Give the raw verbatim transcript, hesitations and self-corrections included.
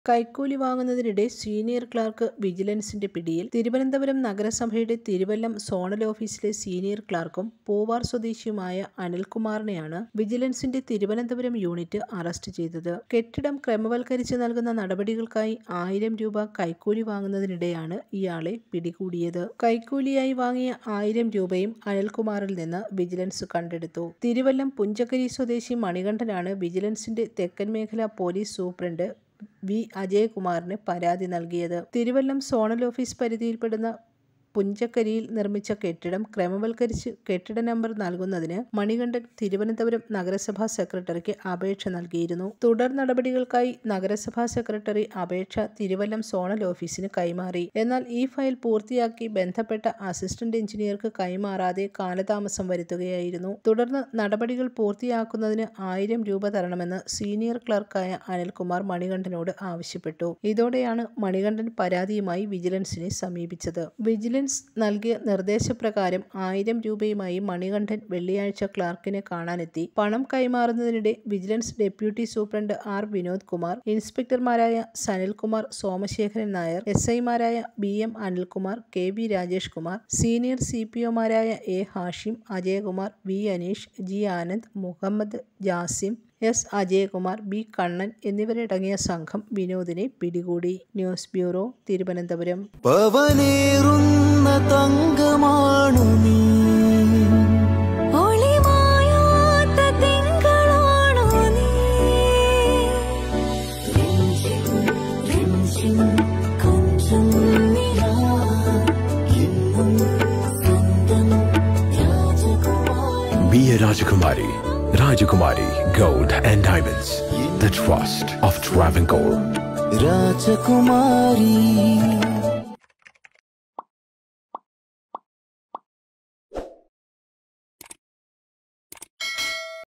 കൈക്കൂലി വാങ്ങുന്നതിനിടെ senior clerk വിജിലൻസിന്റെ പിടിയിൽ. തിരുവനന്തപുരം നഗരസഭയുടെ തിരുവല്ലം സോണൽ ഓഫീസിലെ സീനിയർ ക്ലാർക്കും പൂവാർ സ്വദേശിയുമായ അനിൽകുമാറിനെയാണ് വിജിലൻസിന്റെ തിരുവനന്തപുരം യൂണിറ്റ് അറസ്റ്റ് ചെയ്തത്. കെട്ടിടം ക്രമവൽക്കരിച്ച് നൽകുന്ന നടപടികൾക്കായി ആയിരം രൂപ കൈക്കൂലി വാങ്ങുന്നതിനിടെയാണ് ഇയാളെ പിടികൂടിയത്. കൈക്കൂലിയായി വാങ്ങിയ ആയിരം രൂപയും അനിൽകുമാറിൽ നിന്ന് വിജിലൻസ് കണ്ടെടുത്തു. തിരുവല്ലം പുഞ്ചക്കരി സ്വദേശി മണികണ്ഠനാണ് വിജിലൻസിന്റെ തെക്കൻ മേഖലാ പോലീസ് സൂപ്രണ്ട് വി അജയകുമാറിന് പരാതി നൽകിയത്. തിരുവല്ലം സോണൽ ഓഫീസ് പരിധിയിൽപ്പെടുന്ന പുഞ്ചക്കരിയിൽ നിർമ്മിച്ച കെട്ടിടം ക്രമവൽക്കരിച്ച് കെട്ടിട നമ്പർ നൽകുന്നതിന് മണികണ്ഠൻ തിരുവനന്തപുരം നഗരസഭാ സെക്രട്ടറിക്ക് അപേക്ഷ നൽകിയിരുന്നു. തുടർ നടപടികൾക്കായി നഗരസഭാ സെക്രട്ടറി അപേക്ഷ തിരുവല്ലം സോണൽ ഓഫീസിന് കൈമാറി. എന്നാൽ ഈ ഫയൽ പൂർത്തിയാക്കി ബന്ധപ്പെട്ട അസിസ്റ്റന്റ് എഞ്ചിനീയർക്ക് കൈമാറാതെ കാലതാമസം വരുത്തുകയായിരുന്നു. തുടർന്ന് നടപടികൾ പൂർത്തിയാക്കുന്നതിന് ആയിരം രൂപ തരണമെന്ന് സീനിയർ ക്ലർക്കായ അനിൽകുമാർ മണികണ്ഠനോട് ആവശ്യപ്പെട്ടു. ഇതോടെയാണ് മണികണ്ഠൻ പരാതിയുമായി വിജിലൻസിനെ സമീപിച്ചത്. വിജിലൻസ് നൽകിയ നിർദ്ദേശപ്രകാരം ആയിരം രൂപയുമായി മണികണ്ഠൻ വെള്ളിയാഴ്ച ക്ലാർക്കിനെ കാണാനെത്തി. പണം കൈമാറുന്നതിനിടെ vigilance deputy superintendent R Vinod Kumar, ഇൻസ്പെക്ടർമാരായ സനിൽകുമാർ, സോമശേഖരൻ നായർ, എസ് ഐമാരായ B M Anilkumar, K V Rajesh Kumar, senior C P ഒമാരായ A Hashim, Ajayakumar, V Aneesh, G Anand, Muhammad Jasim, S Ajayakumar, B Kannan എന്നിവരടങ്ങിയ സംഘം വിനോദിനെ പിടികൂടി. News bureau, Thiruvananthapuram. തങ്കമാണു നീ, ഒളിമായാത്ത തിങ്കളാണു നീ, കൊഞ്ചം നിലാ എന്നും സ്വന്തം രാജകുമാരി. Be a Rajakumari. Rajakumari Gold and Diamonds. The trust of Travancore. Rajakumari.